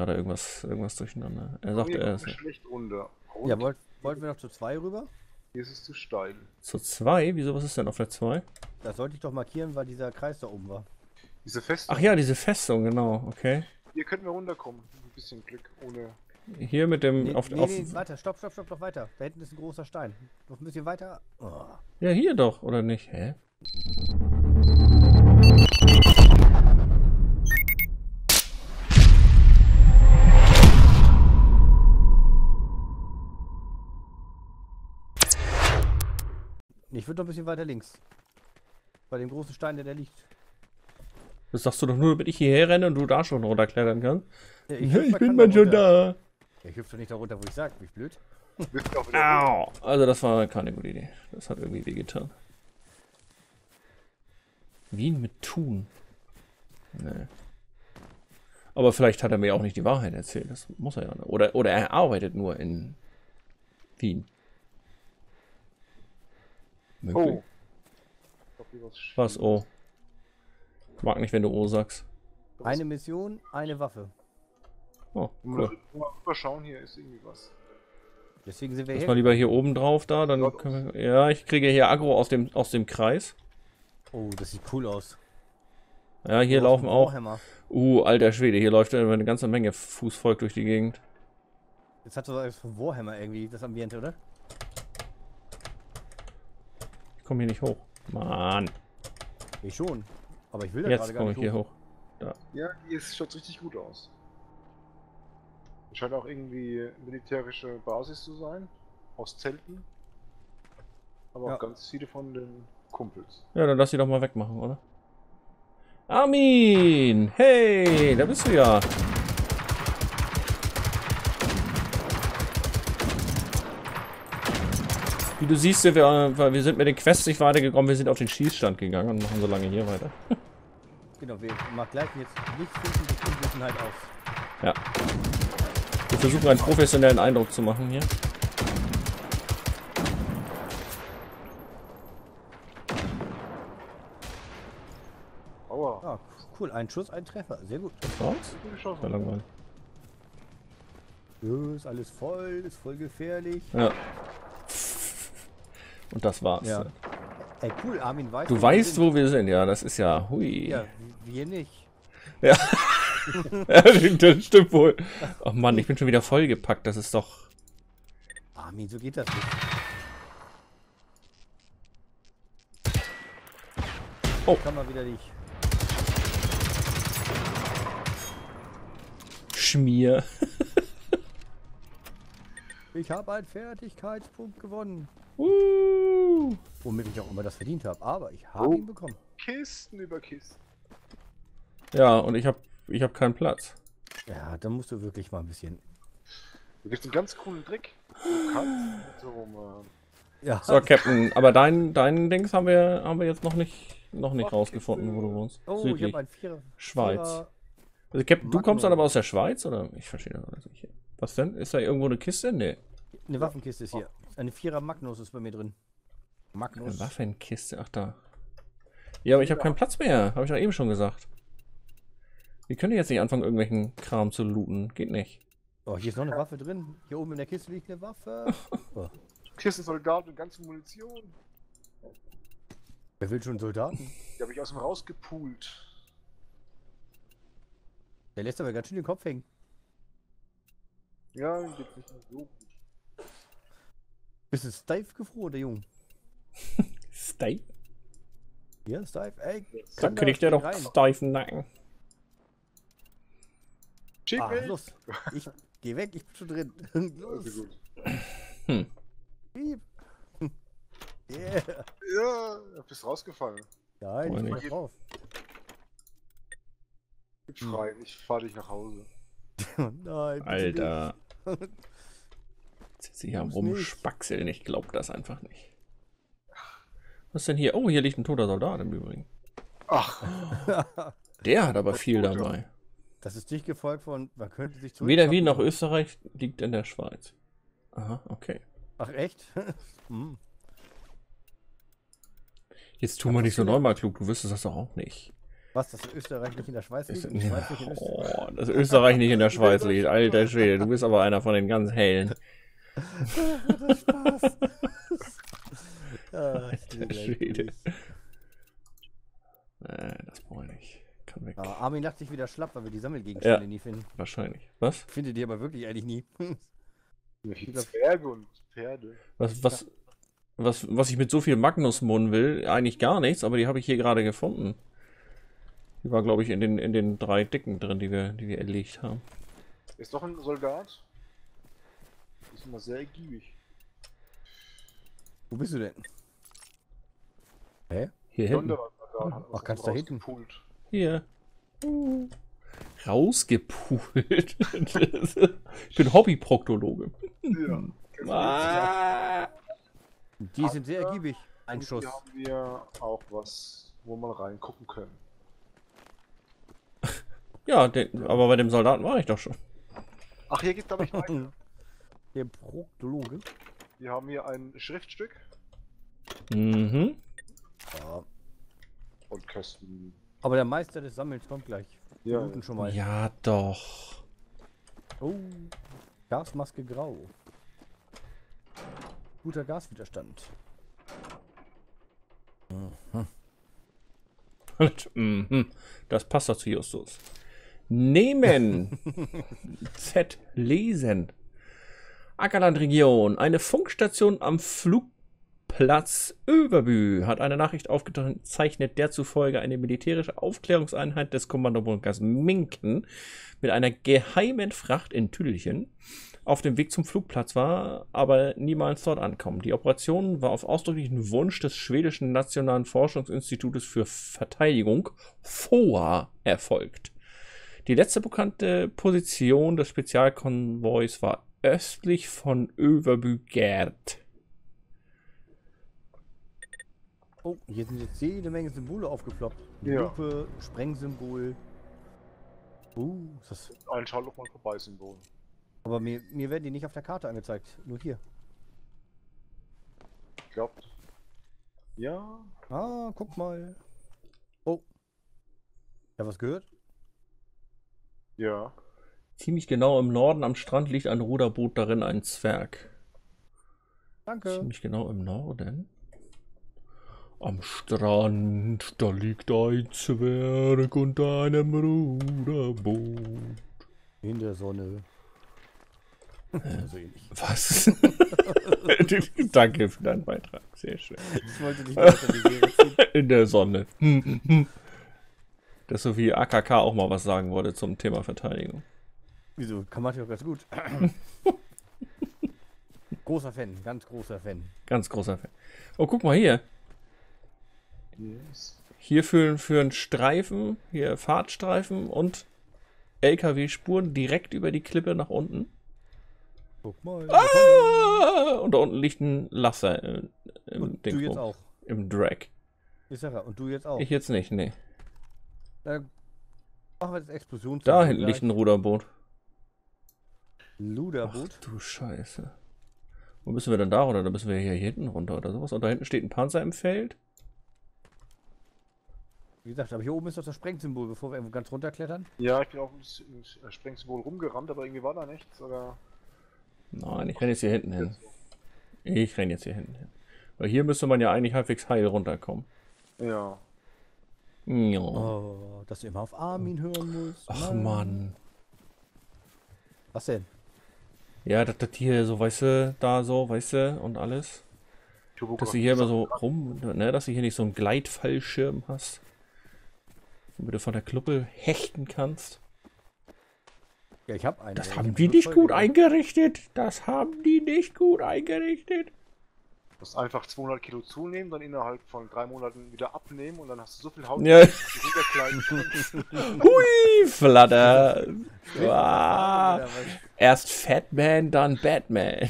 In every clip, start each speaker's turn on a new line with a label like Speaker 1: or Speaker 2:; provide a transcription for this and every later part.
Speaker 1: gerade irgendwas durcheinander. Er sagt, er ist
Speaker 2: schlecht runter. Und
Speaker 3: Ja, wollten wir noch zu 2 rüber?
Speaker 2: hier ist es zu steil.
Speaker 1: zu 2. Wieso, was ist denn auf der 2?
Speaker 3: Das sollte ich doch markieren, weil dieser Kreis da oben war.
Speaker 2: Diese Festung.
Speaker 1: Ach ja, diese Festung, genau, okay.
Speaker 2: Hier könnten wir runterkommen. Ein bisschen Glück, ohne...
Speaker 1: Hier mit dem...
Speaker 3: Nee,
Speaker 1: auf,
Speaker 3: weiter, stopp, noch weiter. Da hinten ist ein großer Stein. Noch ein bisschen weiter. Oh.
Speaker 1: ja, hier doch, oder nicht? Hä?
Speaker 3: Ich würde noch ein bisschen weiter links. Bei dem großen Stein, der da liegt.
Speaker 1: Das sagst du doch nur, damit ich hierher renne und du da schon runterklettern kannst.
Speaker 3: Ja,
Speaker 1: Ich bin mal schon da.
Speaker 3: Ja, ich hüpfe doch nicht da runter, wo ich sag. Bin ich blöd?
Speaker 1: Au! Also das war keine gute Idee. Das hat irgendwie wehgetan. Wien mit Thun. Nee. Aber vielleicht hat er mir auch nicht die Wahrheit erzählt. Das muss er ja nicht. Oder er arbeitet nur in Wien. Möglich.
Speaker 2: Oh. Ich glaub, hier
Speaker 1: Was? Oh. Ich mag nicht, wenn du O sagst.
Speaker 3: Eine Mission, eine Waffe.
Speaker 1: Oh,
Speaker 2: Mal
Speaker 1: cool.
Speaker 2: rüberschauen, hier ist irgendwie was.
Speaker 3: Deswegen sind wir
Speaker 1: Lass
Speaker 3: hier.
Speaker 1: mal lieber hier oben drauf da, dann können wir, ja, ich kriege hier Aggro aus dem Kreis.
Speaker 3: Oh, das sieht cool aus.
Speaker 1: Ja, hier
Speaker 3: Oh,
Speaker 1: laufen auch.
Speaker 3: Warhammer.
Speaker 1: Alter Schwede, hier läuft eine ganze Menge Fußvolk durch die Gegend.
Speaker 3: Jetzt hat so was von Warhammer irgendwie, das Ambiente, oder?
Speaker 1: Ich komme hier nicht hoch. Mann.
Speaker 3: Ich schon. Aber ich will da
Speaker 1: Jetzt
Speaker 3: gerade gar
Speaker 1: komme ich
Speaker 3: nicht
Speaker 1: hier
Speaker 3: hoch.
Speaker 1: hoch.
Speaker 2: Ja, hier schaut richtig gut aus. Es scheint auch irgendwie militärische Basis zu sein. Aus Zelten. Aber
Speaker 3: Ja.
Speaker 2: auch ganz viele von den Kumpels.
Speaker 1: Ja, dann lass sie doch mal wegmachen, oder? Armin! Hey, da bist du ja. Wie du siehst, wir sind mit den Quests nicht weitergekommen, wir sind auf den Schießstand gegangen und machen so lange hier weiter.
Speaker 3: Genau, wir gleichen jetzt nicht finden die Unwissenheit aus.
Speaker 1: Ja. Wir versuchen einen professionellen Eindruck zu machen hier.
Speaker 2: Aua.
Speaker 3: Ah, cool, ein Schuss, ein Treffer. Sehr gut.
Speaker 1: Was?
Speaker 2: Gute Chance.
Speaker 1: Sehr langweilig.
Speaker 3: Ja, ist alles voll, ist voll gefährlich.
Speaker 1: Ja. Und das war's.
Speaker 3: Ja. Ey, cool, Armin weiß.
Speaker 1: Du weißt, wo wir sind, ja, das ist ja, hui.
Speaker 3: Ja, wir nicht.
Speaker 1: Ja. Ja, das stimmt wohl. Oh Mann, ich bin schon wieder vollgepackt, das ist doch...
Speaker 3: Armin, so geht das nicht.
Speaker 1: Oh.
Speaker 3: Kann man wieder nicht.
Speaker 1: Schmier.
Speaker 3: Ich habe einen Fertigkeitspunkt gewonnen. Womit ich auch immer das verdient habe. Aber ich habe ihn bekommen.
Speaker 2: Kisten über Kisten.
Speaker 1: Ja, und ich hab keinen Platz.
Speaker 3: Ja, da musst du wirklich mal ein bisschen.
Speaker 2: Da gibt einen ganz coolen Trick. Du kannst mit so einem,
Speaker 3: Ja.
Speaker 1: So, Captain, aber dein Dings haben wir jetzt noch nicht rausgefunden, wo du wohnst.
Speaker 3: Oh, ich
Speaker 1: Südlich.
Speaker 3: habe einen Vierer.
Speaker 1: Schweiz.
Speaker 3: Vierer-
Speaker 1: Also, Captain, du kommst
Speaker 3: Magnum.
Speaker 1: dann aber aus der Schweiz, oder? Ich verstehe das alles nicht. Was denn? Ist da irgendwo eine Kiste? Nee.
Speaker 3: Eine Waffenkiste ist hier. Eine Vierer Magnus ist bei mir drin.
Speaker 1: Eine
Speaker 3: Magnus.
Speaker 1: Waffenkiste, ach da. Ja, aber ich habe keinen Platz mehr, habe ich doch eben schon gesagt. Wir können jetzt nicht anfangen, irgendwelchen Kram zu looten. Geht nicht.
Speaker 3: Oh, hier ist noch eine Waffe drin. Hier oben in der Kiste liegt eine Waffe. Oh.
Speaker 2: Kisten Soldaten und ganze Munition.
Speaker 3: Wer will schon Soldaten?
Speaker 2: Die habe ich aus dem rausgepoolt.
Speaker 3: Der lässt aber ganz schön den Kopf hängen.
Speaker 2: Ja, ihm geht's nicht mehr so gut.
Speaker 3: Bist du steif gefroren, der Junge?
Speaker 1: Steak?
Speaker 3: Ja, steif. Ey,
Speaker 1: Da
Speaker 3: kann
Speaker 1: kriegt der
Speaker 3: geh
Speaker 1: doch
Speaker 3: rein.
Speaker 1: steifen Nacken.
Speaker 2: Schick
Speaker 3: Ah,
Speaker 2: mich!
Speaker 3: los. Ich geh weg, ich bin schon drin. Los.
Speaker 2: Also gut.
Speaker 3: Piep. Yeah.
Speaker 2: Ja, du bist rausgefallen.
Speaker 3: Nein,
Speaker 1: Oh,
Speaker 3: ich bin
Speaker 1: nee.
Speaker 3: da drauf.
Speaker 2: Gib frei, ich fahr dich nach Hause.
Speaker 3: Nein, bitte
Speaker 1: Alter.
Speaker 3: nicht.
Speaker 1: Jetzt ist sie hier am
Speaker 3: Tu's nicht.
Speaker 1: Rumspaxeln. Ich glaub das einfach nicht. Was ist denn hier? Oh, hier liegt ein toter Soldat im Übrigen.
Speaker 2: Ach,
Speaker 1: Der hat aber viel dabei.
Speaker 3: Das ist dich gefolgt von, man könnte sich
Speaker 1: Weder Wien noch Österreich liegt in der Schweiz. Aha, okay.
Speaker 3: Ach echt? Hm.
Speaker 1: Jetzt tu mal nicht so neunmal klug, du wüsstest das doch auch nicht.
Speaker 3: Was, dass Österreich nicht in der Schweiz liegt? und die Schweiz nicht in Österreich?
Speaker 1: Oh, dass Österreich nicht in der Schweiz liegt. Alter Schwede, du bist aber einer von den ganz hellen.
Speaker 3: Das Spaß. Ja,
Speaker 1: Alter Schwede. Das brauche ich nicht. Kann weg.
Speaker 3: Ja, Armin lacht sich wieder schlapp, weil wir die Sammelgegenstände nie finden.
Speaker 1: Wahrscheinlich. Was?
Speaker 3: Findet die aber wirklich eigentlich nie.
Speaker 2: Zwerge und Pferde.
Speaker 1: Was ich mit so viel Magnusmund will, eigentlich gar nichts, aber die habe ich hier gerade gefunden. Die war, glaube ich, in den 3 Dicken drin, die wir erlegt haben.
Speaker 2: Ist doch ein Soldat. Ist immer sehr ergiebig.
Speaker 3: Wo bist du denn? Hä?
Speaker 1: Hier hinten.
Speaker 3: Ach, ganz da hinten.
Speaker 2: Rausgepult.
Speaker 1: Hier. Rausgepult. Ich bin Hobbyproktologe.
Speaker 2: Ja.
Speaker 1: Ah.
Speaker 3: Die sind sehr ergiebig. Ein
Speaker 2: Und
Speaker 3: Schuss.
Speaker 2: hier haben wir auch was, wo man reingucken können.
Speaker 1: Ja, aber bei dem Soldaten war ich doch schon.
Speaker 2: Ach, hier geht's aber nicht weiter.
Speaker 3: Der Proktologe.
Speaker 2: Wir haben hier ein Schriftstück
Speaker 1: Mhm.
Speaker 3: Ja.
Speaker 2: und Kästen.
Speaker 3: Aber der Meister des Sammelns kommt gleich.
Speaker 2: Ja.
Speaker 3: Minuten schon mal.
Speaker 1: Ja, doch.
Speaker 3: Oh. Gasmaske grau. Guter Gaswiderstand.
Speaker 1: Mhm. Das passt doch zu Justus. Nehmen. Z. Lesen. Ackerlandregion. Eine Funkstation am Flugplatz Överbü hat eine Nachricht aufgezeichnet, der zufolge eine militärische Aufklärungseinheit des Kommandobunkers Minken mit einer geheimen Fracht in Tüdelchen auf dem Weg zum Flugplatz war, aber niemals dort ankommen. Die Operation war auf ausdrücklichen Wunsch des schwedischen Nationalen Forschungsinstitutes für Verteidigung, FOA, erfolgt. Die letzte bekannte Position des Spezialkonvois war östlich von Överbygärd.
Speaker 3: Oh, hier sind jetzt jede Menge Symbole aufgeploppt.
Speaker 2: Ja.
Speaker 3: Lupe, Sprengsymbol. Ist das...
Speaker 2: Ein Schallloch mal vorbei Symbol.
Speaker 3: Aber mir werden die nicht auf der Karte angezeigt. Nur hier.
Speaker 2: Ich glaube. Ja.
Speaker 3: Ah, guck mal. Oh. Ja, was gehört?
Speaker 2: Ja.
Speaker 1: Ziemlich genau im Norden am Strand liegt ein Ruderboot, darin ein Zwerg.
Speaker 3: Danke.
Speaker 1: Ziemlich genau im Norden. Am Strand, da liegt ein Zwerg unter einem Ruderboot.
Speaker 3: In der Sonne. So ähnlich.
Speaker 1: Was? Danke für deinen Beitrag, sehr schön.
Speaker 3: Ich wollte dich weiter die Serie ziehen.
Speaker 1: In der Sonne. Das ist so wie AKK auch mal was sagen wollte zum Thema Verteidigung.
Speaker 3: Wieso? Kann man ja auch ganz gut. Großer Fan, ganz großer Fan.
Speaker 1: Ganz großer Fan. Oh, guck mal hier.
Speaker 2: Yes.
Speaker 1: Hier für einen Streifen, hier Fahrtstreifen und LKW-Spuren direkt über die Klippe nach unten.
Speaker 3: Guck mal.
Speaker 1: Ah! Und da unten liegt ein Lasser im
Speaker 3: Und du jetzt auch.
Speaker 1: Im Drag.
Speaker 3: Ich sag ja, und du jetzt auch.
Speaker 1: Ich jetzt nicht, nee.
Speaker 3: Dann machen wir das Explosion.
Speaker 1: Da hinten liegt ein Ruderboot.
Speaker 3: Luderboot.
Speaker 1: Ach, du Scheiße. Wo müssen wir denn da runter? Da müssen wir hier hinten runter oder sowas. Und da hinten steht ein Panzer im Feld.
Speaker 3: Wie gesagt, aber hier oben ist doch das Sprengsymbol, bevor wir irgendwo ganz runterklettern.
Speaker 2: Ja, ich bin auf das Sprengsymbol rumgerannt, aber irgendwie war da nichts, oder?
Speaker 1: Nein, ich renne jetzt hier hinten hin. Ich renne jetzt hier hinten hin. Weil hier müsste man ja eigentlich halbwegs heil runterkommen.
Speaker 2: Ja.
Speaker 1: Ja.
Speaker 3: Oh, dass du immer auf Armin hören musst.
Speaker 1: Ach Mann.
Speaker 3: Was denn?
Speaker 1: Ja, das hier so, weißt du, da so, weißt du, und alles. Dass du hier immer so ne, dass du hier nicht so einen Gleitfallschirm hast. Womit du von der Kluppe hechten kannst.
Speaker 3: Ja, ich habe einen.
Speaker 1: Das haben die nicht gut eingerichtet. Das haben die nicht gut eingerichtet.
Speaker 2: Du musst einfach 200 Kilo zunehmen, dann innerhalb von 3 Monaten wieder abnehmen und dann hast du so viel Haut,
Speaker 1: Ja.
Speaker 2: dass du runterkleiden kannst.
Speaker 1: Hui, Flatter. Ah, erst Fatman, dann Batman.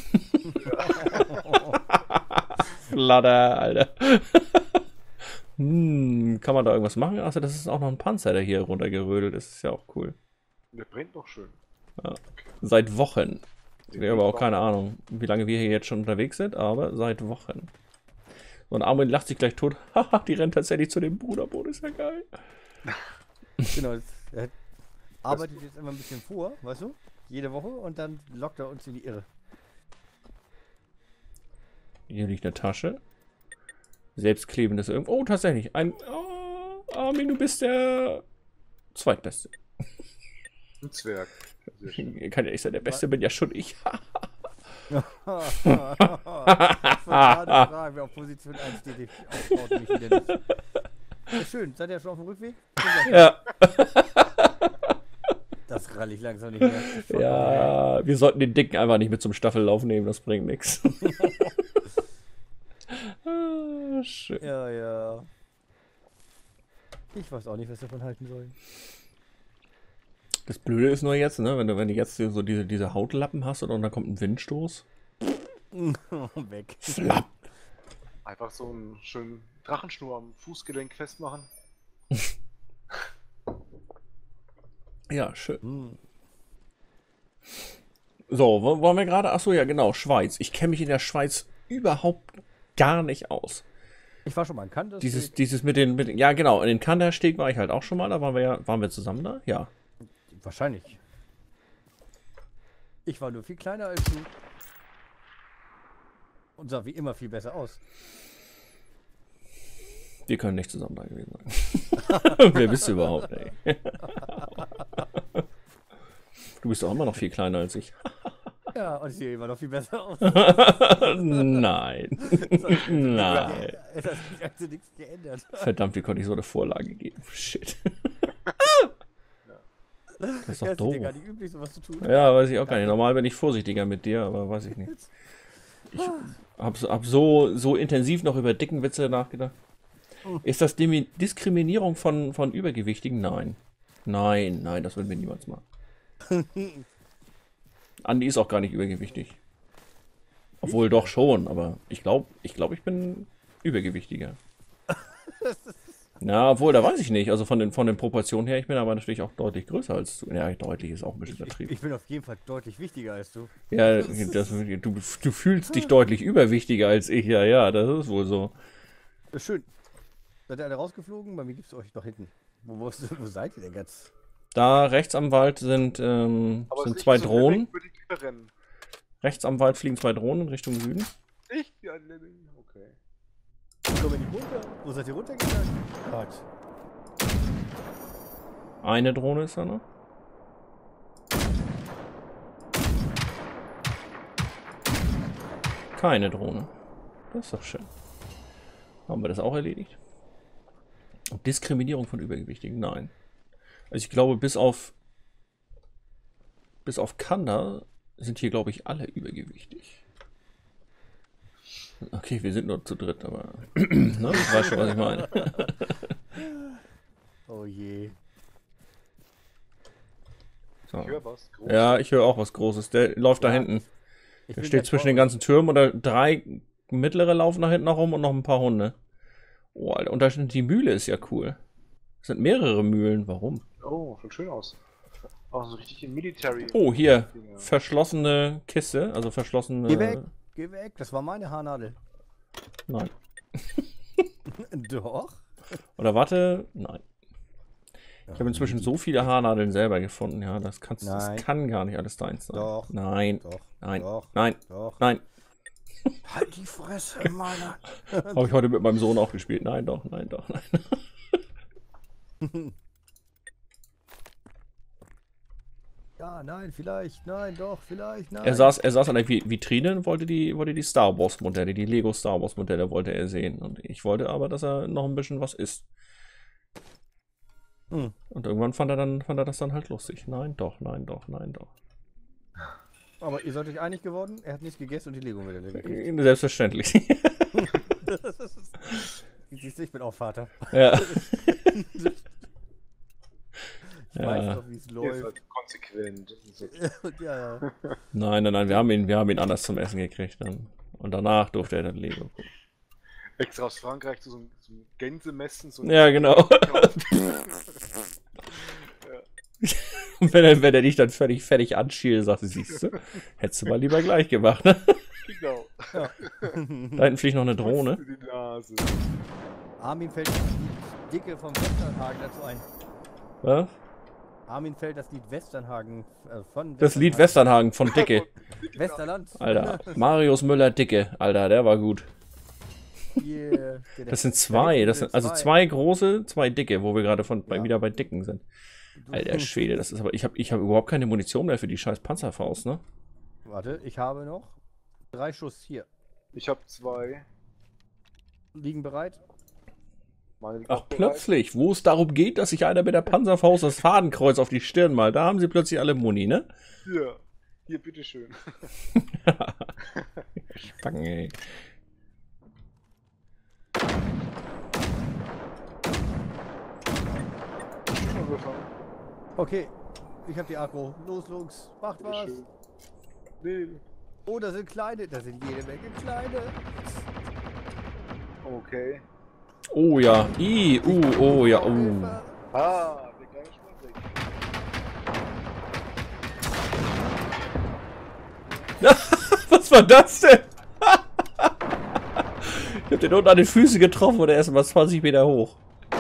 Speaker 1: Flatter, Alter. Kann man da irgendwas machen? Achso, das ist auch noch ein Panzer, der hier runtergerödelt ist. Das ist ja auch cool.
Speaker 2: Der brennt doch schön.
Speaker 1: Ja. Seit Wochen. Ich habe aber auch keine Ahnung, wie lange wir hier jetzt schon unterwegs sind, aber seit Wochen. So, und Armin lacht sich gleich tot. Haha, die rennt tatsächlich zu dem Bruderboot, ist ja geil.
Speaker 3: Genau, er arbeitet jetzt immer ein bisschen vor, weißt du? Jede Woche und dann lockt er uns in die Irre.
Speaker 1: Hier liegt eine Tasche. Selbstklebendes irgendwo. Oh, tatsächlich. Oh, Armin, du bist der Zweitbeste.
Speaker 2: Ein Zwerg. Sehr schön.
Speaker 1: Kann ja nicht sein, der Beste bin ja schon ich.
Speaker 3: Ich wollte gerade fragen, wer auf Position 1 steht. Ich aufbaut mich wieder nicht. Ja, schön, seid ihr schon auf dem Rückweg?
Speaker 1: Ja.
Speaker 3: Das rall ich langsam nicht mehr.
Speaker 1: Ja, wir sollten den Dicken einfach nicht mit zum Staffellauf nehmen, das bringt nichts. Schön.
Speaker 3: Ja, ja. Ich weiß auch nicht, was wir davon halten sollen.
Speaker 1: Das Blöde ist nur jetzt, ne, wenn du jetzt so diese Hautlappen hast und dann kommt ein Windstoß.
Speaker 3: Weg.
Speaker 1: Flapp.
Speaker 2: Einfach so einen schönen Drachenschnur am Fußgelenk festmachen.
Speaker 1: Ja, schön. So, wo waren wir gerade? Achso, ja genau, Schweiz. Ich kenne mich in der Schweiz überhaupt gar nicht aus.
Speaker 3: Ich war schon mal in Kandersteg.
Speaker 1: Dieses mit den, ja genau, in den Kandersteg war ich halt auch schon mal, da waren wir zusammen da? Ja.
Speaker 3: Wahrscheinlich. Ich war nur viel kleiner als du. Und sah wie immer viel besser aus.
Speaker 1: Wir können nicht zusammen da gewesen sein. Wer bist du überhaupt, ey? Du bist doch immer noch viel kleiner als ich.
Speaker 3: Ja, und ich sehe immer noch viel besser aus.
Speaker 1: Nein. Nein.
Speaker 3: Es hat sich also nichts geändert.
Speaker 1: Verdammt, wie konnte ich so eine Vorlage geben? Shit. Das ist doch
Speaker 3: Ja,
Speaker 1: doof.
Speaker 3: dir gar nicht üblich, sowas zu tun.
Speaker 1: Ja, weiß ich auch gar nicht. Normal bin ich vorsichtiger mit dir, aber weiß ich nicht. Ich hab so intensiv noch über dicken Witze nachgedacht. Ist das Diskriminierung von Übergewichtigen? Nein. Nein, das würden wir niemals machen. Andi ist auch gar nicht übergewichtig. Obwohl doch schon, aber ich glaube, ich bin übergewichtiger. Na, obwohl, da weiß ich nicht. Also von den Proportionen her, ich bin aber natürlich auch deutlich größer als du. Ja, deutlich ist auch ein bisschen übertrieben.
Speaker 3: Ich bin auf jeden Fall deutlich wichtiger als du.
Speaker 1: Ja, du fühlst dich deutlich überwichtiger als ich. Ja, das ist wohl so.
Speaker 3: Das ist schön. Seid ihr alle rausgeflogen? Bei mir gibt es euch doch hinten. Wo seid ihr denn ganz?
Speaker 1: Da rechts am Wald sind zwei Drohnen. Rechts am Wald fliegen 2 Drohnen in Richtung Süden.
Speaker 2: Ich? Ja, okay.
Speaker 3: Kommen wir nicht runter? Wo seid ihr runtergegangen? Gott.
Speaker 1: Eine Drohne ist da noch. Keine Drohne. Das ist doch schön. Haben wir das auch erledigt? Diskriminierung von Übergewichtigen? Nein. Also ich glaube, bis auf Kanda sind hier, glaube ich, alle übergewichtig. Okay, wir sind nur zu dritt, aber ne, ich weiß schon, was ich meine.
Speaker 3: Oh je.
Speaker 1: So.
Speaker 2: Ich höre was Großes.
Speaker 1: Ja, ich höre auch was Großes. Der läuft da hinten. Der steht zwischen den ganzen Türmen oder 3 mittlere laufen nach hinten noch rum und noch ein paar Hunde. Oh, Alter, und da sind die Mühle ist ja cool. Es sind mehrere Mühlen. Warum?
Speaker 2: Oh, sieht schön aus. Auch so richtig in Military.
Speaker 1: Oh, hier. Verschlossene Kiste. Also verschlossene...
Speaker 3: Geh weg. Das war meine Haarnadel.
Speaker 1: Nein.
Speaker 3: Doch.
Speaker 1: Oder warte. Nein. Ich habe inzwischen so viele Haarnadeln selber gefunden. Ja, das kann gar nicht alles deins sein.
Speaker 3: Doch.
Speaker 1: Nein.
Speaker 3: Doch.
Speaker 1: Nein.
Speaker 3: Doch.
Speaker 1: Nein.
Speaker 3: Doch.
Speaker 1: Nein.
Speaker 3: Halt die Fresse, Mann.
Speaker 1: Habe ich heute mit meinem Sohn auch gespielt. Nein, doch. Nein.
Speaker 3: Ja, nein, vielleicht, nein, doch, vielleicht, nein.
Speaker 1: Er saß an der Vitrine und wollte die Star Wars Modelle, die Lego Star Wars Modelle wollte er sehen. Und ich wollte aber, dass er noch ein bisschen was isst. Und irgendwann fand er das dann halt lustig. Nein, doch.
Speaker 3: Aber ihr seid euch einig geworden? Er hat nichts gegessen und die Lego-Modelle gekriegt.
Speaker 1: Selbstverständlich.
Speaker 3: Siehst du, ich bin auch Vater.
Speaker 1: Ja.
Speaker 3: Ich weiß doch, wie es
Speaker 2: Ihr
Speaker 3: läuft.
Speaker 2: seid konsequent.
Speaker 3: Ja.
Speaker 1: Nein, wir haben ihn anders zum Essen gekriegt dann. Und danach durfte er dann Lego gucken.
Speaker 2: Extra aus Frankreich zu so einem Gänsemessen. So
Speaker 1: Ja, genau. Und wenn er dich dann völlig fertig anschielt, sagt, siehst du, hättest du mal lieber gleich gemacht. Ne?
Speaker 2: Genau.
Speaker 3: Ja.
Speaker 1: Da hinten fliegt noch eine Drohne.
Speaker 2: Die Nase.
Speaker 3: Armin fällt Dicke vom Westernhagen dazu ein.
Speaker 1: Was?
Speaker 3: Armin fällt das Lied Westernhagen von
Speaker 1: Das Lied Westernhagen von Dicke.
Speaker 3: Westerland.
Speaker 1: Alter, Marius Müller-Dicke. Alter, der war gut.
Speaker 3: Yeah.
Speaker 1: Das sind zwei. Das sind also zwei große, zwei dicke, wo wir gerade wieder bei Dicken sind. Alter Schwede, das ist aber. Ich hab überhaupt keine Munition mehr für die scheiß Panzerfaust, ne?
Speaker 3: Warte, ich habe noch 3 Schuss hier.
Speaker 2: Ich habe 2.
Speaker 3: Liegen bereit.
Speaker 2: Meine liegt
Speaker 1: Ach,
Speaker 2: auch bereit.
Speaker 1: plötzlich, wo es darum geht, dass sich einer mit der Panzerfaust das Fadenkreuz auf die Stirn malt, da haben sie plötzlich alle Muni, ne?
Speaker 2: Hier, bitteschön.
Speaker 1: Spacken, ey.
Speaker 3: Okay, ich habe die Agro. Los, Jungs, macht was.
Speaker 2: Bitteschön. Nee.
Speaker 3: Oh, da sind kleine, da sind jede Menge kleine.
Speaker 2: Okay.
Speaker 1: Oh ja, oh ja,
Speaker 2: Ah, der kleine Schmutzig.
Speaker 1: Was war das denn? Ich hab den unten an den Füßen getroffen und er ist mal 20 Meter hoch.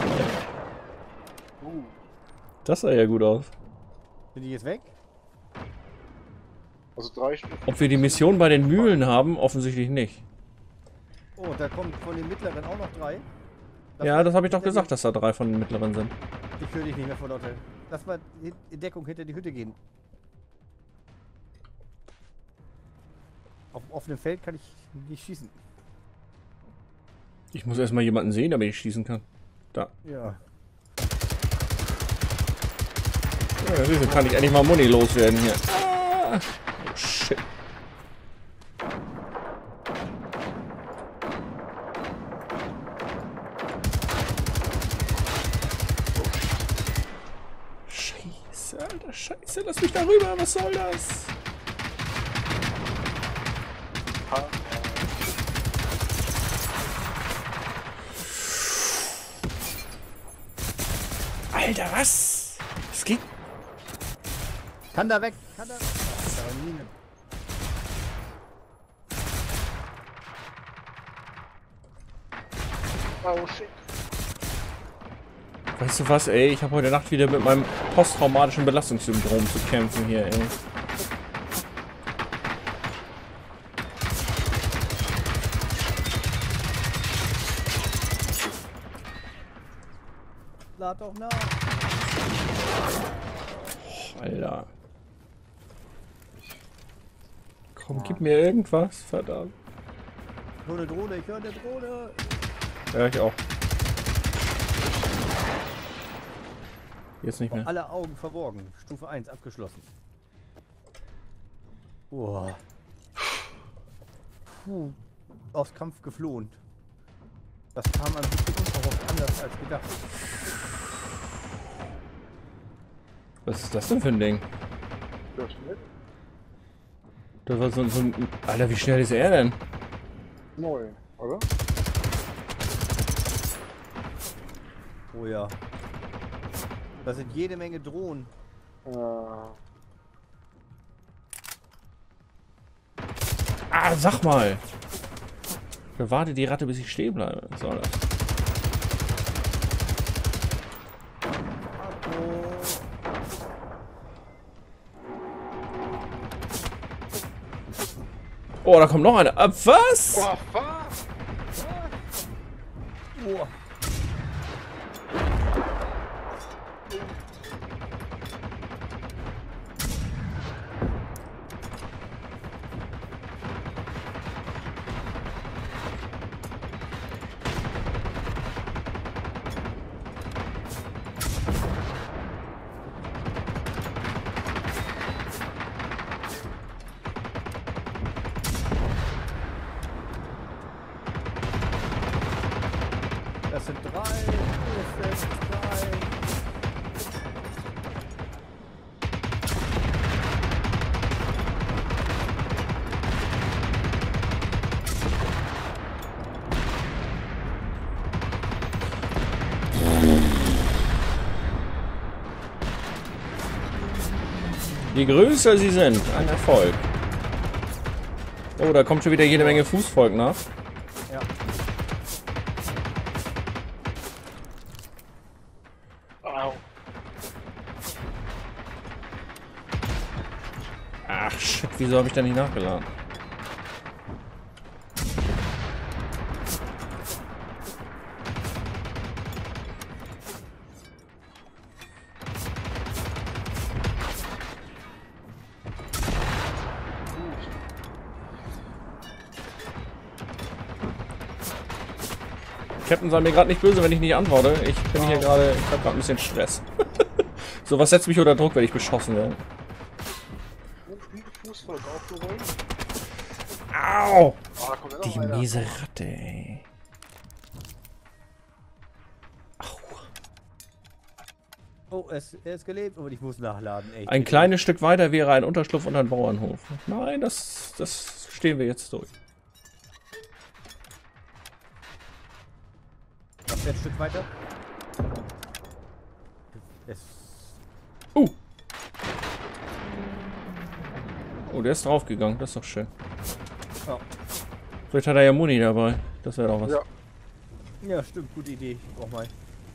Speaker 1: Das sah ja gut aus.
Speaker 3: Sind die jetzt weg?
Speaker 2: Also 3 Stück.
Speaker 1: Ob wir die Mission bei den Mühlen haben? Offensichtlich nicht.
Speaker 3: Oh, da kommt von den mittleren auch noch 3.
Speaker 1: Ja, das habe ich doch gesagt, dass da 3 von den mittleren sind.
Speaker 3: Ich höre dich nicht mehr vor Lotte. Lass mal in Deckung hinter die Hütte gehen. Auf offenem Feld kann ich nicht schießen.
Speaker 1: Ich muss erstmal jemanden sehen, damit ich schießen kann. Da.
Speaker 3: Ja.
Speaker 1: Ja, siehst du, kann ich endlich mal Muni loswerden hier. Ah, oh shit. Scheiße, Alter, Scheiße, lass mich da rüber, was soll das? Alter, was? Das geht.
Speaker 3: Kann da weg! Kann da weg!
Speaker 2: Oh shit.
Speaker 1: Weißt du was, ey? Ich habe heute Nacht wieder mit meinem posttraumatischen Belastungssyndrom zu kämpfen hier, ey.
Speaker 3: Lad doch nach!
Speaker 1: Alter. Komm, gib mir irgendwas, verdammt.
Speaker 3: Ich höre eine Drohne, ich höre eine Drohne!
Speaker 1: Ja, ich auch. Jetzt nicht mehr.
Speaker 3: Alle Augen verborgen. Stufe 1 abgeschlossen. Boah. Puh. Aus Kampf geflohen. Das kam ein bisschen unverhofft anders als gedacht.
Speaker 1: Was ist das denn für ein Ding?
Speaker 2: Das mit?
Speaker 1: Das war so ein... Alter, wie schnell ist er denn?
Speaker 2: Neu, oder?
Speaker 3: Oh ja. Das sind jede Menge Drohnen.
Speaker 1: Ah, sag mal! Bewarte die Ratte, bis ich stehen bleibe. Was soll das? Oh, da kommt noch eine. Was?
Speaker 2: Oh, fuck!
Speaker 3: Oh. Das sind 3. Das sind 3.
Speaker 1: Je größer sie sind, ein Erfolg. Oh, da kommt schon wieder jede Menge Fußvolk nach.
Speaker 3: Ja.
Speaker 1: Ach shit, wieso habe ich da nicht nachgeladen? Captain, sei mir gerade nicht böse, wenn ich nicht antworte. Ich bin hier gerade, ich habe gerade ein bisschen Stress. So, was setzt mich unter Druck, wenn ich beschossen werde?
Speaker 2: Fußvolk aufgerollt.
Speaker 1: Au!
Speaker 2: Ah, da kommt ja noch
Speaker 1: Die
Speaker 2: einer.
Speaker 1: miese Ratte, ey. Au.
Speaker 3: Oh, er ist gelebt, aber ich muss nachladen. Echt.
Speaker 1: Ein kleines Stück weiter wäre ein Unterschlupf und ein Bauernhof. Nein, das stehen wir jetzt durch.
Speaker 3: Was ein Stück weiter?
Speaker 1: Oh, der ist draufgegangen, das ist doch schön.
Speaker 3: Oh.
Speaker 1: Vielleicht hat er ja Muni dabei. Das wäre doch was.
Speaker 2: Ja.
Speaker 3: Ja, stimmt, gute Idee. Ich brauch mal.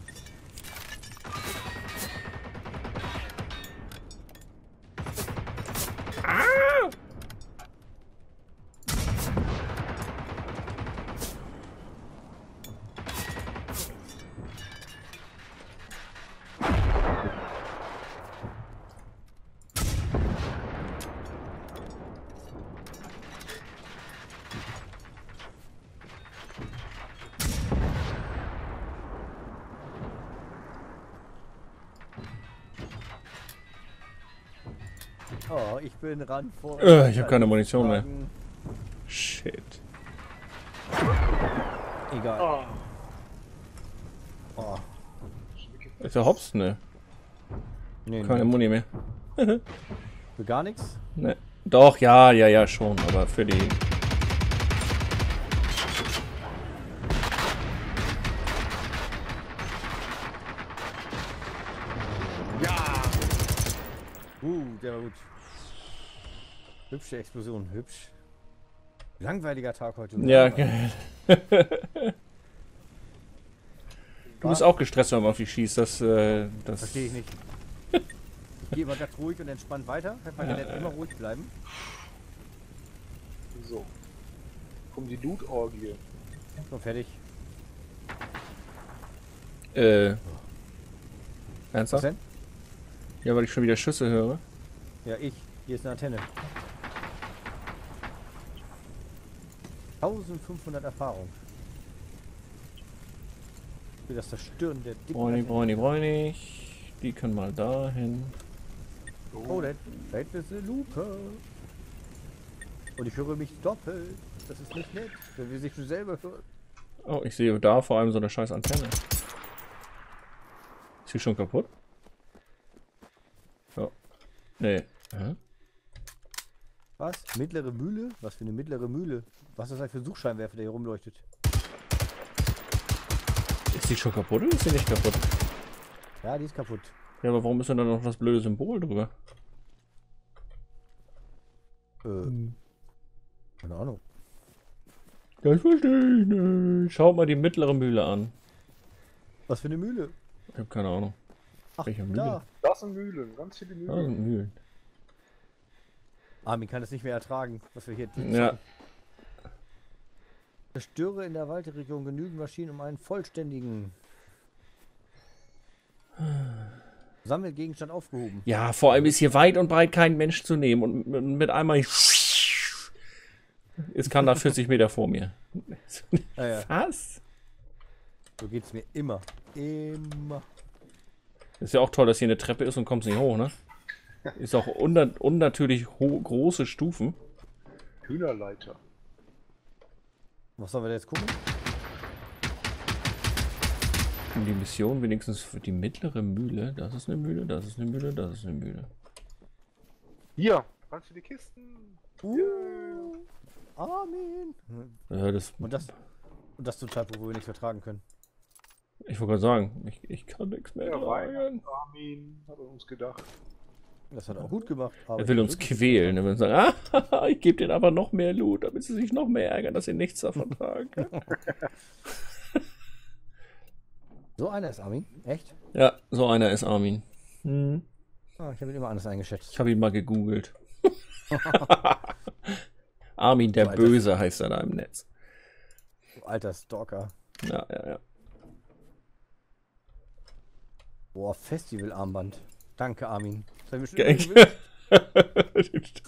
Speaker 3: Oh, ich bin ran vor.
Speaker 1: Ich habe keine Munition mehr. Shit.
Speaker 3: Egal.
Speaker 2: Ah.
Speaker 3: Oh.
Speaker 1: Ist der Hops? Ne.
Speaker 3: Nee,
Speaker 1: Keine Muni mehr.
Speaker 3: Für gar nichts?
Speaker 1: Ne. Doch, ja, schon. Aber für die...
Speaker 3: Der war gut. Hübsche Explosion, hübsch. Langweiliger Tag heute.
Speaker 1: Ja, geil. Du bist auch gestresst, wenn man auf dich schießt. Das
Speaker 3: Verstehe ich nicht. Ich gehe immer ganz ruhig und entspannt weiter. Man kann immer ruhig bleiben.
Speaker 2: So. Kommt die Loot-Orgie.
Speaker 3: So, fertig. Was
Speaker 1: Ernsthaft?
Speaker 3: denn?
Speaker 1: Ja, weil ich schon wieder Schüsse höre.
Speaker 3: Ja, ich. Hier ist eine Antenne. 1500 Erfahrung. Für das Zerstören der dicken Antenne.
Speaker 1: Bräunig. Die können mal dahin.
Speaker 3: Oh, da hinten ist eine Lupe. Und ich höre mich doppelt. Das ist nicht nett, wenn wir sich schon selber hören.
Speaker 1: Oh, ich sehe da vor allem so eine scheiß Antenne. Ist sie schon kaputt? Ja. Nee. Hä?
Speaker 3: Was? Mittlere Mühle? Was für eine mittlere Mühle? Was ist das für ein Suchscheinwerfer, der hier rumleuchtet?
Speaker 1: Ist die schon kaputt oder ist sie nicht kaputt?
Speaker 3: Ja, die ist kaputt.
Speaker 1: Ja, aber warum ist denn da noch das blöde Symbol drüber?
Speaker 3: Keine Ahnung.
Speaker 1: Das verstehe ich nicht. Schaut mal die mittlere Mühle an.
Speaker 3: Was für eine Mühle?
Speaker 1: Ich habe keine Ahnung.
Speaker 3: Ach,
Speaker 1: Welche Mühle?
Speaker 3: da.
Speaker 2: Das sind Mühlen, ganz viele
Speaker 1: Ah,
Speaker 2: Mühlen.
Speaker 1: Mühlen.
Speaker 3: Armin kann es nicht mehr ertragen, was wir hier tun.
Speaker 1: Ja.
Speaker 3: Zerstöre in der Waldregion genügend Maschinen, um einen vollständigen Sammelgegenstand aufgehoben.
Speaker 1: Ja, vor allem ist hier weit und breit kein Mensch zu nehmen und mit einmal... Jetzt kann da 40 Meter vor mir.
Speaker 3: Ja.
Speaker 1: Was?
Speaker 3: So geht's mir immer. Immer.
Speaker 1: Ist ja auch toll, dass hier eine Treppe ist und kommst nicht hoch, ne? Ist auch unnatürlich große Stufen.
Speaker 2: Hühnerleiter.
Speaker 3: Was sollen wir da jetzt gucken?
Speaker 1: Die Mission wenigstens für die mittlere Mühle. Das ist eine Mühle, das ist eine Mühle, das ist eine Mühle.
Speaker 2: Hier, kannst du die Kisten?
Speaker 3: Armin!
Speaker 1: Ja, das,
Speaker 3: Und das zum Zeitpunkt, wo wir nichts vertragen können.
Speaker 1: ich wollte gerade sagen, ich kann nichts mehr
Speaker 2: Ja,
Speaker 1: tragen.
Speaker 2: Armin, hat er uns gedacht.
Speaker 3: Das hat er auch gut gemacht. aber
Speaker 1: Er will
Speaker 3: ich
Speaker 1: uns
Speaker 3: wirklich-
Speaker 1: quälen. Er will sagen, ah, ich gebe denen aber noch mehr Loot, damit sie sich noch mehr ärgern, dass sie nichts davon tragen.
Speaker 3: So einer ist Armin? Echt?
Speaker 1: Ja, so einer ist Armin.
Speaker 3: Ah, ich habe ihn immer anders eingeschätzt.
Speaker 1: Ich habe ihn mal gegoogelt. Armin der
Speaker 3: Du alter-
Speaker 1: Böse heißt er da im Netz.
Speaker 3: Du alter Stalker.
Speaker 1: Ja, ja, ja.
Speaker 3: Boah, Festivalarmband. Danke, Armin. Das hab ich mir
Speaker 1: Ge-
Speaker 3: schon immer gewünscht.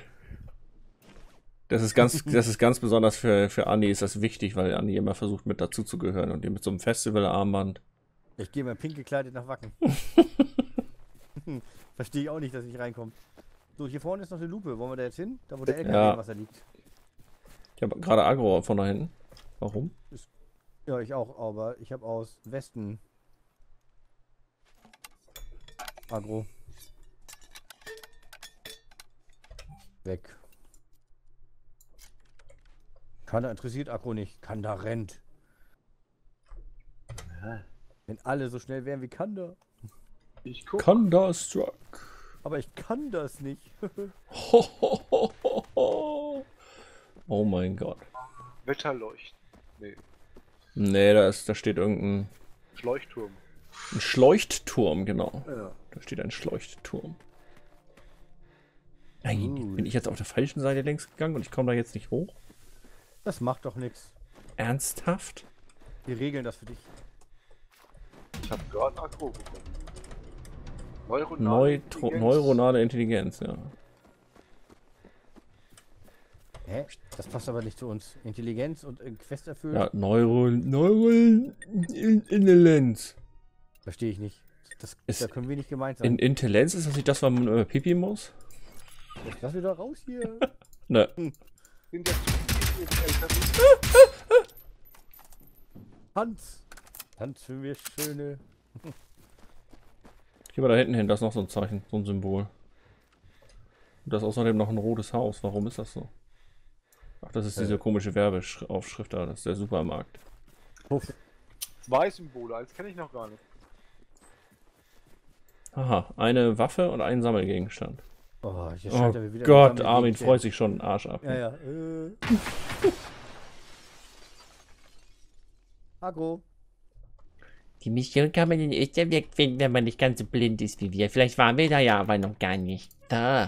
Speaker 1: Das ist ganz besonders für Andi ist das wichtig, weil Andi immer versucht mit dazu zu gehören und die mit so einem Festivalarmband.
Speaker 3: Ich gehe mal pink gekleidet nach Wacken. Verstehe ich auch nicht, dass ich reinkomme. So, hier vorne ist noch eine Lupe. Wollen wir da jetzt hin? Da, wo der LKW
Speaker 1: Ja.
Speaker 3: im Wasser liegt.
Speaker 1: Ich habe gerade Agro von da hinten. Warum?
Speaker 3: Ja, ich auch, aber ich habe aus Westen Agro. Weg. Kanda interessiert Agro nicht. Kanda rennt. Wenn alle so schnell wären wie Kanda.
Speaker 2: Ich guck.
Speaker 1: Thunderstruck.
Speaker 3: Aber ich kann das nicht.
Speaker 1: Oh mein Gott.
Speaker 2: Wetterleuchten. Nee,
Speaker 1: Nee, da steht irgendein
Speaker 2: Leuchtturm.
Speaker 1: ein Schleuchtturm, genau.
Speaker 2: Ja.
Speaker 1: Da steht ein Schleuchtturm. Nein,
Speaker 3: Cool.
Speaker 1: bin ich jetzt auf der falschen Seite längs gegangen und ich komme da jetzt nicht hoch?
Speaker 3: Das macht doch nichts.
Speaker 1: Ernsthaft?
Speaker 3: Wir regeln das für dich.
Speaker 2: Ich habe gerade ein Akku bekommen. Neuronale Intelligenz.
Speaker 1: Neuronale Intelligenz, ja.
Speaker 3: Hä? Das passt aber nicht zu uns. Intelligenz und Quest erfüllen?
Speaker 1: Ja, Intelligenz.
Speaker 3: Verstehe ich nicht.
Speaker 1: Ist-
Speaker 3: Da können wir nicht gemeint sein.
Speaker 1: Intelligenz ist das nicht das, was man über Pipi muss?
Speaker 3: Jetzt lass wieder raus hier.
Speaker 1: Ne.
Speaker 2: Bin der zu viel LKW.
Speaker 3: Tanz. Tanz für mir schöne.
Speaker 1: Geh mal da hinten hin, das ist noch so ein Zeichen, so ein Symbol. Und das ist außerdem noch ein rotes Haus. Warum ist das so? Ach, das ist diese komische Werbeaufschrift da, das ist der Supermarkt.
Speaker 3: Puff.
Speaker 2: Zwei Symbole, als kenne ich noch gar nicht.
Speaker 1: Aha, eine Waffe und ein Sammelgegenstand.
Speaker 3: Oh, hier
Speaker 1: Oh
Speaker 3: scheint er mir wieder
Speaker 1: Gott,
Speaker 3: mit
Speaker 1: Armin
Speaker 3: Sammelgegenständen.
Speaker 1: freut sich schon den Arsch ab.
Speaker 3: Ja, ja. Agro.
Speaker 4: Die Mission kann man in Österreich finden, wenn man nicht ganz so blind ist wie wir. Vielleicht waren wir da ja aber noch gar nicht. Da.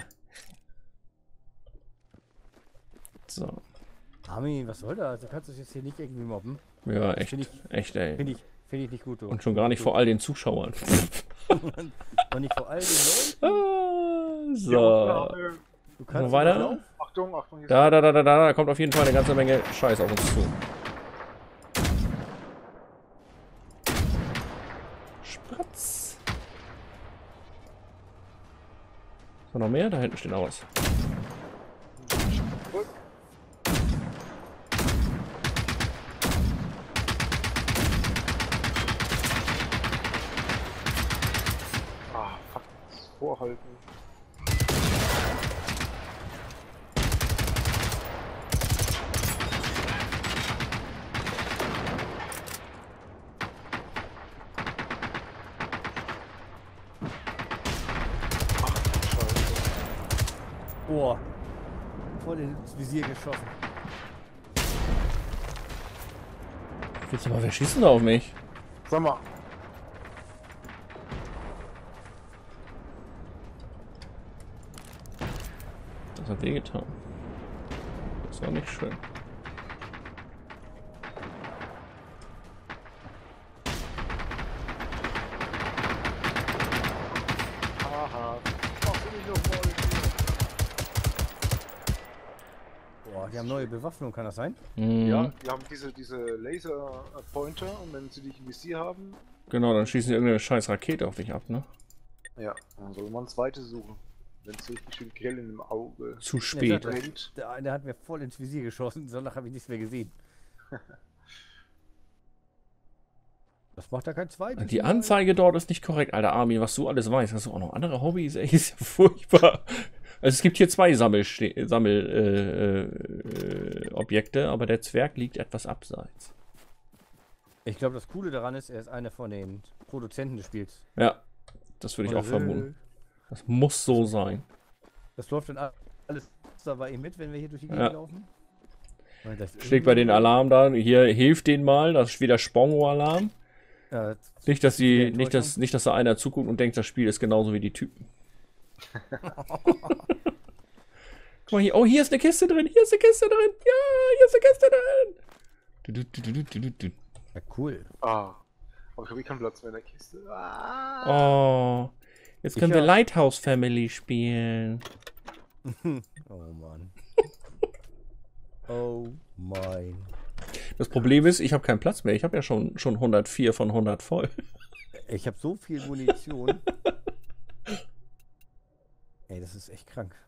Speaker 1: So.
Speaker 3: Armin, was soll das? Du kannst das jetzt hier nicht irgendwie mobben.
Speaker 1: Ja,
Speaker 3: Das
Speaker 1: echt,
Speaker 3: Finde
Speaker 1: echt, ey.
Speaker 3: ich nicht gut. Du.
Speaker 1: Und schon gar nicht vor all den Zuschauern.
Speaker 3: Und nicht vor all den Leuten.
Speaker 1: So.
Speaker 3: Du
Speaker 1: Noch
Speaker 3: kannst
Speaker 1: weiter?
Speaker 3: nicht laufen.
Speaker 2: Achtung, Achtung, hier
Speaker 1: Da kommt auf jeden Fall eine ganze Menge Scheiß auf uns zu. Spratz. So, noch mehr? Da hinten steht noch was.
Speaker 2: Zurück. Ah, fuck. Vorhalten.
Speaker 3: Oh. Voll ins Visier geschossen.
Speaker 1: Willst du mal, wer schießt denn da auf mich?
Speaker 2: Sag mal,
Speaker 1: Das hat wehgetan. Das war nicht schön.
Speaker 2: haha. Machst du nicht noch mal?
Speaker 3: Boah, die haben neue Bewaffnung, kann das sein?
Speaker 1: Mhm.
Speaker 2: Ja, die haben diese Laser-Pointer und wenn sie dich im Visier haben,
Speaker 1: Genau, dann schießen sie irgendeine scheiß Rakete auf dich ab, ne?
Speaker 2: ja, dann soll man ein zweites suchen. Wenn es so richtig schön grell in dem Auge
Speaker 1: Zu
Speaker 3: Ja,
Speaker 1: spät.
Speaker 3: sag-
Speaker 2: brennt.
Speaker 3: Der eine hat mir voll ins Visier geschossen, danach habe ich nichts mehr gesehen. Das macht er kein zweites.
Speaker 1: Die
Speaker 3: Mal.
Speaker 1: Anzeige dort ist nicht korrekt, Alter Armin, was du alles weißt. Hast du auch noch andere Hobbys? Ey, ist ja furchtbar. Also es gibt hier zwei Objekte, aber der Zwerg liegt etwas abseits.
Speaker 3: Ich glaube, das Coole daran ist, er ist einer von den Produzenten des Spiels.
Speaker 1: Ja, das würde ich auch vermuten. Das muss so sein.
Speaker 3: Das läuft dann alles da bei ihm mit, wenn wir hier durch die
Speaker 1: Ja.
Speaker 3: Gegend laufen. Und das
Speaker 1: Schlägt bei den Alarm da. Hier hilft den mal. Das ist wieder Spongo-Alarm.
Speaker 3: Ja,
Speaker 1: Nicht, dass
Speaker 3: wieder
Speaker 1: nicht, dass da einer zuguckt und denkt, das Spiel ist genauso wie die Typen. Guck mal hier. Oh, hier ist eine Kiste drin. Hier ist eine Kiste drin. Ja, hier ist eine Kiste drin.
Speaker 3: Ja, cool.
Speaker 2: Ah. Aber ich habe keinen Platz mehr in der Kiste. Ah.
Speaker 1: Oh. Jetzt können wir Lighthouse Family spielen.
Speaker 3: Oh Mann. Oh mein.
Speaker 1: Das Problem ist, ich habe keinen Platz mehr. Ich habe ja schon 104 von 100 voll.
Speaker 3: Ich habe so viel Munition. Ey, das ist echt krank.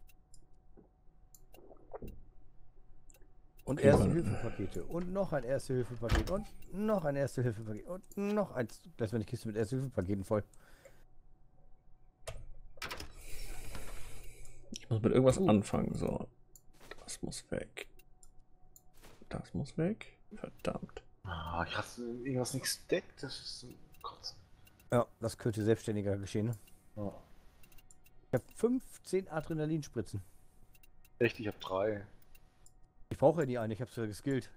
Speaker 3: Und Erste-Hilfe-Pakete. Und noch ein Erste-Hilfe-Paket. Und noch ein Erste-Hilfe-Paket. Und noch eins. Das war die Kiste mit Erste-Hilfe-Paketen voll.
Speaker 1: Ich muss mit irgendwas anfangen. So. Das muss weg. Das muss weg. Verdammt.
Speaker 2: Ah, ich hasse irgendwas nicht steckt. Das ist ein Kotzen.
Speaker 3: Ja, das könnte selbstständiger geschehen. Ne?
Speaker 2: Ja.
Speaker 3: Ich habe 15 Adrenalinspritzen.
Speaker 2: Echt, ich habe 3.
Speaker 3: Ich brauche ja nie eine, ich habe es ja geskillt.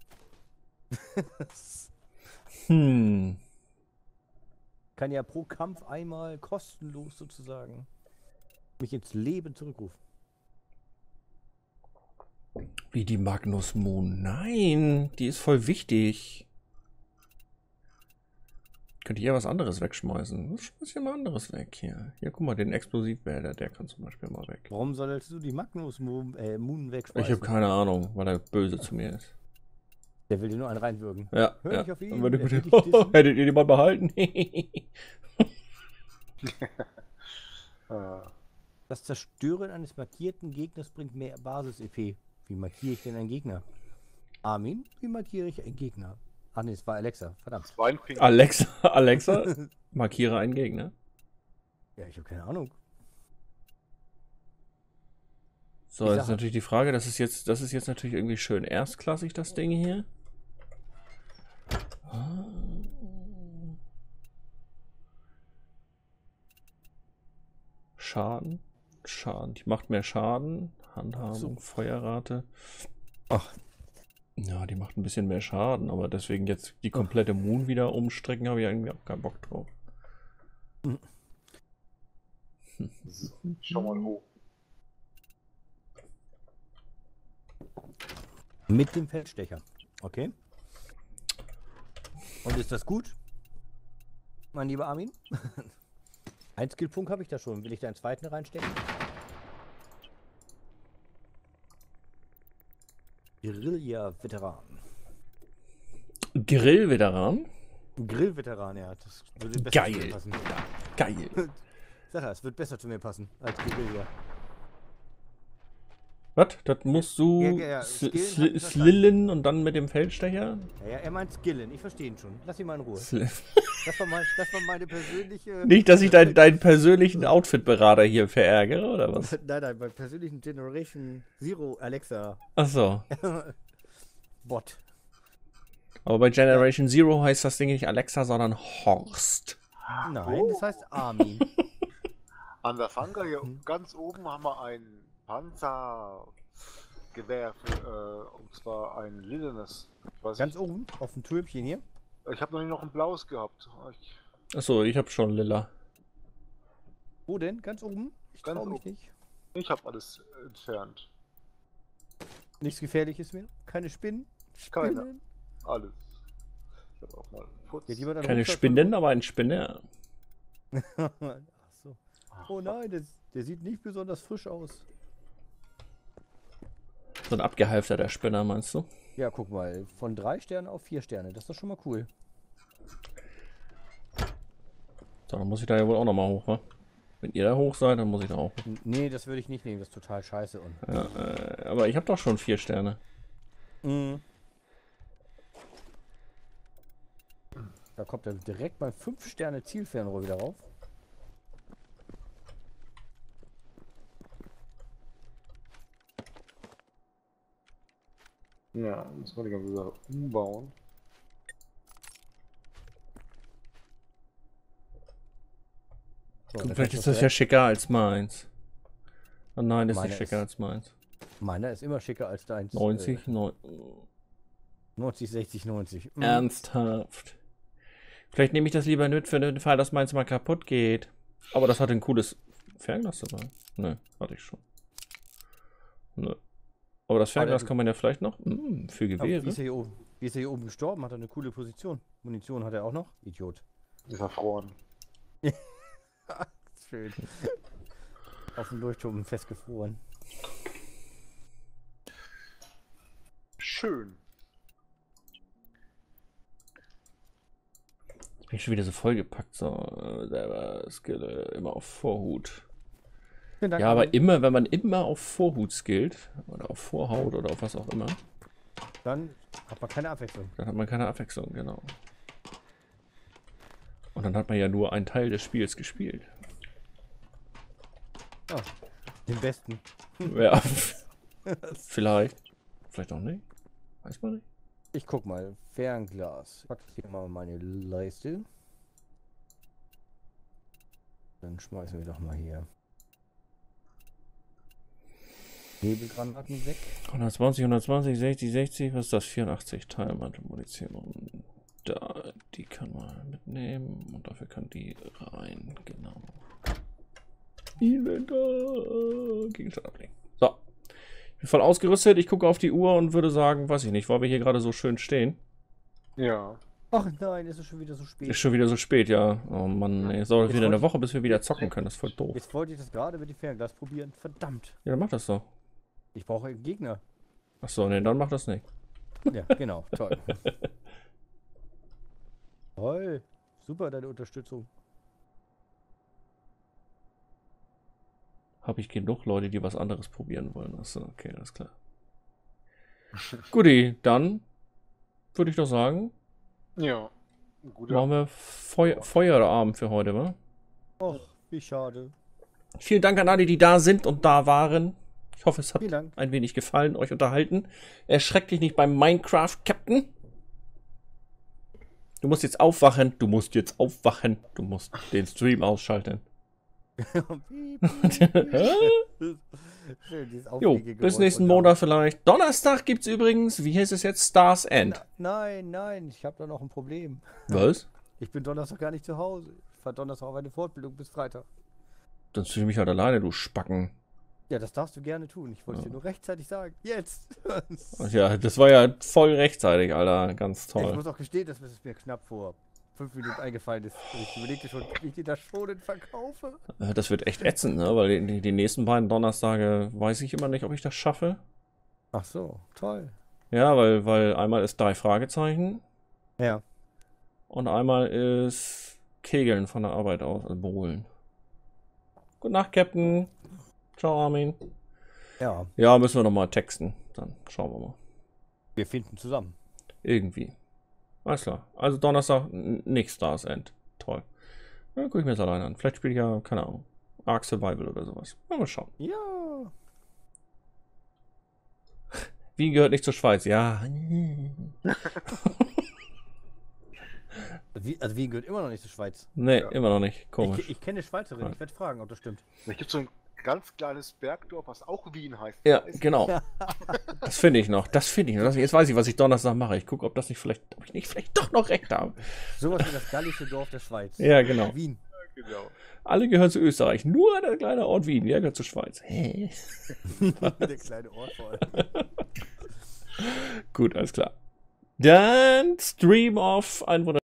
Speaker 3: Kann ja pro Kampf einmal kostenlos sozusagen mich ins Leben zurückrufen.
Speaker 1: Wie die Magnus Moon. Nein, die ist voll wichtig. Könnte ich eher was anderes wegschmeißen. Was schmeiß ich mal anderes weg hier? Hier, guck mal, den Explosivbäder, der kann zum Beispiel mal weg.
Speaker 3: Warum solltest du die Magnus Moon wegschmeißen?
Speaker 1: Ich habe keine Ahnung, weil er böse zu mir ist.
Speaker 3: Der will dir nur einen reinwürgen.
Speaker 1: Ja,
Speaker 3: Hör
Speaker 1: ja.
Speaker 3: nicht auf ihn,
Speaker 1: Und wenn du
Speaker 3: der will
Speaker 1: bitte,
Speaker 3: dich dissen.
Speaker 1: hättet ihr die mal behalten?
Speaker 3: Das Zerstören eines markierten Gegners bringt mehr Basis-EP. Wie markiere ich denn einen Gegner? Armin, wie markiere ich einen Gegner? Ach nee, es war Alexa, verdammt.
Speaker 1: Alexa, markiere einen Gegner.
Speaker 3: Ja, ich habe keine Ahnung.
Speaker 1: So, jetzt ist natürlich die Frage, das ist jetzt natürlich irgendwie schön erstklassig, das Ding hier. Schaden. Die macht mehr Schaden. Handhabung, Feuerrate.
Speaker 3: Ach.
Speaker 1: Ja, die macht ein bisschen mehr Schaden, aber deswegen jetzt die komplette Moon wieder umstrecken, habe ich irgendwie auch keinen Bock drauf.
Speaker 2: Schau mal hoch.
Speaker 3: Mit dem Feldstecher. Okay. Und ist das gut? Mein lieber Armin? Ein Skillpunkt habe ich da schon. Will ich da einen zweiten reinstecken? Guerilla-Veteran.
Speaker 1: Grill-Veteran?
Speaker 3: Grill-Veteran, ja. Das würde besser
Speaker 1: Geil.
Speaker 3: zu mir passen.
Speaker 1: Geil.
Speaker 3: Sag ja, es wird besser zu mir passen als Guerilla.
Speaker 1: Was? Das musst du
Speaker 3: Ja, Skillen
Speaker 1: slillen und dann mit dem Feldstecher?
Speaker 3: Ja, er meint Skillen. Ich verstehe ihn schon. Lass ihn mal in Ruhe. Das war meine persönliche...
Speaker 1: Nicht, dass ich deinen persönlichen Outfit-Berater hier verärgere, oder was?
Speaker 3: Nein, beim persönlichen Generation Zero Alexa
Speaker 1: Achso.
Speaker 3: Bot.
Speaker 1: Aber bei Generation Zero heißt das Ding nicht Alexa, sondern Horst.
Speaker 3: Nein, das heißt Armin.
Speaker 2: An der Fanga hier ganz oben haben wir ein Panzergewehr, und zwar ein lilanes.
Speaker 3: Ganz oben, auf dem Türmchen hier.
Speaker 2: Ich habe noch nicht noch ein blaues gehabt.
Speaker 1: Achso, ich habe schon lila.
Speaker 3: Wo denn? Ganz oben? Ich
Speaker 2: Ganz
Speaker 3: trau mich
Speaker 2: oben.
Speaker 3: nicht.
Speaker 2: Ich habe alles entfernt.
Speaker 3: Nichts Gefährliches mehr? Keine Spinnen?
Speaker 2: Keine. Alles. Ich habe auch mal Putz.
Speaker 1: Keine Spinnen, aber ein Spinner.
Speaker 3: Ach so. Oh nein, der sieht nicht besonders frisch aus.
Speaker 1: So ein abgehalfterter Spinner, meinst du?
Speaker 3: Ja, guck mal. Von 3 Sternen auf 4 Sterne. Das ist doch schon mal cool.
Speaker 1: So, dann muss ich da ja wohl auch nochmal hoch, wa? Wenn ihr da hoch seid, dann muss ich da auch hoch.
Speaker 3: Nee, das würde ich nicht nehmen. Das ist total scheiße. Und
Speaker 1: Ja, aber ich habe doch schon 4 Sterne.
Speaker 3: Da kommt er direkt beim 5 Sterne Zielfernrohr wieder rauf.
Speaker 2: Ja, muss man die ganze Sache umbauen.
Speaker 3: So,
Speaker 1: Vielleicht ist das ja schicker als meins. Oh nein, das ist nicht
Speaker 3: Meiner
Speaker 1: schicker
Speaker 3: ist-
Speaker 1: als meins.
Speaker 3: Meiner ist immer schicker als deins.
Speaker 1: 90,
Speaker 3: 90, 60, 90.
Speaker 1: Ernsthaft. Vielleicht nehme ich das lieber mit für den Fall, dass meins mal kaputt geht. Aber das hat ein cooles Fernglas dabei. Ne, hatte ich schon. Nö. Aber das Fernglas kann man ja vielleicht noch. Für
Speaker 3: Aber
Speaker 1: Gewehre.
Speaker 3: wie ist er hier oben? Wie ist er hier oben gestorben? Hat er eine coole Position. Munition hat er auch noch? Idiot.
Speaker 2: Ist erfroren.
Speaker 3: Schön. Auf dem Leuchtturm festgefroren.
Speaker 2: Schön.
Speaker 1: Ich bin schon wieder so vollgepackt. So, selber Skill immer auf Vorhut.
Speaker 3: Vielen Dank.
Speaker 1: Ja, aber
Speaker 3: Armin.
Speaker 1: immer, wenn man immer auf Vorhut skillt, oder auf Vorhaut oder auf was auch immer,
Speaker 3: Dann hat man keine Abwechslung.
Speaker 1: dann hat man keine Abwechslung, genau. Und dann hat man ja nur einen Teil des Spiels gespielt.
Speaker 3: Ah, den besten.
Speaker 1: Ja, vielleicht. Vielleicht auch nicht. Weiß man nicht.
Speaker 3: Ich guck mal. Fernglas. Pack ich hier mal meine Leiste. Dann schmeißen wir doch mal hier Nebelgranaten weg.
Speaker 1: 120, 120, 60, 60, was ist das? 84 Teilmantel-Munition. Da, die kann man mitnehmen und dafür kann die rein, genau. Inventar, Gegenstand ablegen. So. Ich bin voll ausgerüstet, ich gucke auf die Uhr und würde sagen, weiß ich nicht, weil wir hier gerade so schön stehen.
Speaker 2: Ja.
Speaker 3: Ach nein, ist es schon wieder so spät.
Speaker 1: Ist schon wieder so spät, ja. Oh Mann, ey. Es dauert wieder eine Woche, bis wir wieder zocken können, das ist voll doof.
Speaker 3: Jetzt wollte ich das gerade mit dem Fernglas probieren. Verdammt.
Speaker 1: Ja, dann mach das doch.
Speaker 3: Ich brauche einen Gegner.
Speaker 1: Achso, nee, dann mach das nicht.
Speaker 3: Ja, genau. Toll. Toll. Super, deine Unterstützung.
Speaker 1: Habe ich genug Leute, die was anderes probieren wollen. Achso, okay, alles klar. Guti, dann würde ich doch sagen,
Speaker 2: Ja. Guter.
Speaker 1: machen wir Feierabend für heute, wa?
Speaker 3: Och, wie schade.
Speaker 1: Vielen Dank an alle, die da sind und da waren. Ich hoffe, es hat
Speaker 3: Vielen Dank.
Speaker 1: ein wenig gefallen, euch unterhalten. Erschreck dich nicht beim Minecraft, Captain. Du musst jetzt aufwachen. Du musst jetzt aufwachen. Du musst den Stream ausschalten.
Speaker 3: Schön, dieses
Speaker 1: Jo,
Speaker 3: Auflegegeräusch
Speaker 1: bis nächsten
Speaker 3: und
Speaker 1: Montag vielleicht. Donnerstag gibt's übrigens, wie heißt es jetzt? Stars End.
Speaker 3: Nein, nein, ich habe da noch ein Problem.
Speaker 1: Was?
Speaker 3: Ich bin Donnerstag gar nicht zu Hause. Ich fahre Donnerstag auf eine Fortbildung bis Freitag.
Speaker 1: Dann fühle ich mich halt alleine, du Spacken.
Speaker 3: Ja, das darfst du gerne tun. Ich wollte es dir nur rechtzeitig sagen. Jetzt!
Speaker 1: Ach ja, das war ja voll rechtzeitig, Alter. Ganz
Speaker 3: Ich
Speaker 1: toll.
Speaker 3: muss auch gestehen, dass es mir knapp vor 5 Minuten eingefallen ist. Und ich überlegte schon, wie ich dir das Schonen verkaufe.
Speaker 1: Das wird echt ätzend, ne? Weil die nächsten beiden Donnerstage weiß ich immer nicht, ob ich das schaffe.
Speaker 3: Ach so, toll.
Speaker 1: Ja, weil einmal ist 3 Fragezeichen
Speaker 3: Ja.
Speaker 1: und einmal ist Kegeln von der Arbeit aus, also Bowlen. Gute Nacht, Captain. Ciao, Armin.
Speaker 3: Ja,
Speaker 1: Ja, müssen wir noch mal texten. Dann schauen wir mal.
Speaker 3: wir finden zusammen.
Speaker 1: Irgendwie. Alles klar. Also Donnerstag nicht Stars End. Toll. Ja, guck ich mir das alleine an. Vielleicht spiele ich ja, keine Ahnung, Ark Survival oder sowas. Mal schauen.
Speaker 3: Ja.
Speaker 1: Wien gehört nicht zur Schweiz. Ja.
Speaker 3: Also Wien gehört immer noch nicht zur Schweiz.
Speaker 1: Nee,
Speaker 2: Ja.
Speaker 1: immer noch nicht. Komisch.
Speaker 3: Ich kenne eine Schweizerin, ich werde fragen, ob das stimmt.
Speaker 2: Da gibt so ein ganz kleines Bergdorf, was auch Wien heißt.
Speaker 1: Ja,
Speaker 2: Weiß ich.
Speaker 1: genau. Das finde ich noch. Das finde ich noch. Jetzt weiß ich, was ich Donnerstag mache. Ich gucke, ob ich nicht vielleicht doch noch recht habe.
Speaker 3: Sowas wie das gallische Dorf der Schweiz.
Speaker 1: Ja, genau.
Speaker 3: Wien.
Speaker 2: Genau.
Speaker 1: Alle gehören zu Österreich. Nur der kleine Ort Wien, der gehört zur Schweiz. Hä?
Speaker 3: Der kleine Ort vor allem.
Speaker 1: Gut, alles klar. Dann Stream of ein